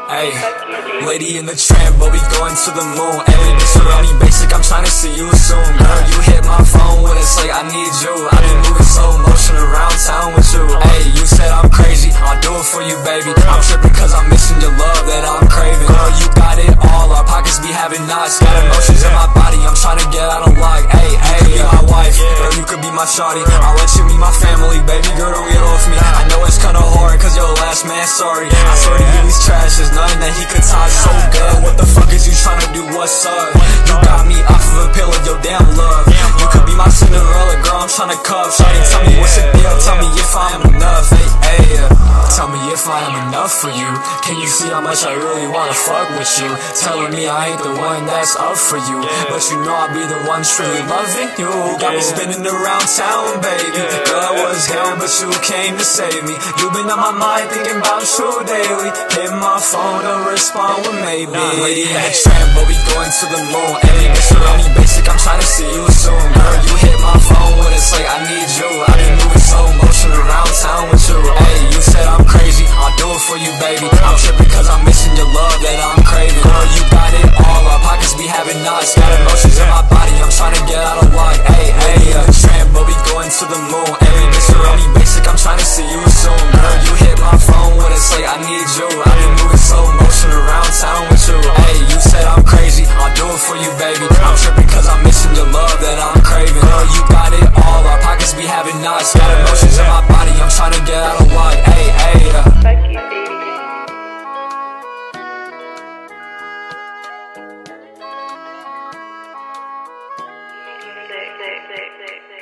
Hey, lady in the tram, but we going to the moon. Every bitch around me basic, I'm trying to see you soon. Girl, you hit my phone when it's like I need you. I be moving slow motion around town with you. Hey, you said I'm crazy, I'll do it for you, baby. I'm tripping cause I'm missing your love that I'm craving. Girl, you got it all, our pockets be having knots. Got emotions in my body, I'm trying to get out of luck. Hey, you could be my wife, girl, you could be my shawty. I'll let you meet my family, baby girl, don't get off me. I know it's kinda hard cause your last man, sorry. I swear to you, he's trash, there's nothing that he could touch. So good, what the fuck is you trying to do, what's up? You got me off of a pill of your damn love. You could be my Cinderella, girl, I'm trying to cuff. Shawty, tell me what's the deal, tell me if I am enough. Hey, hey, tell me if I am enough for you. Can you see how much I really wanna fuck with you? Telling me I ain't the one that's up for you, but you know I'll be the one truly loving you. Got me spinning around town, baby. Girl, I was here, but you came to save me. You've been on my mind, thinking about you daily. Hit my phone to respond with maybe. Lady in the tram, but we going to the moon. Every bitch around me basic, I'm trying to see you soon. Girl, you hit my phone when it's like I need you. I be moving slow motion around town with you. Hey, you said I'm crazy, I'll do it for you, baby. I'm tripping cause I'm missing your love that I'm craving. Girl, you got it all, our pockets be having knots. Got emotions in my body, I'm trying to get out of luck. Hey, hey, tramp, but we going to the moon. Every bitch around me basic, I'm trying to see you soon. Girl, you hit my phone when it's like I need you. I be moving slow motion around town with you. Hey, you said I'm crazy, I'll do it for you, baby. I'm tripping cause I'm missing your love that I'm craving. Girl, you got it all, our pockets be having knots. Got emotions in my body, I'm trying to get out of luck. Hey, hey, Fuck you, baby.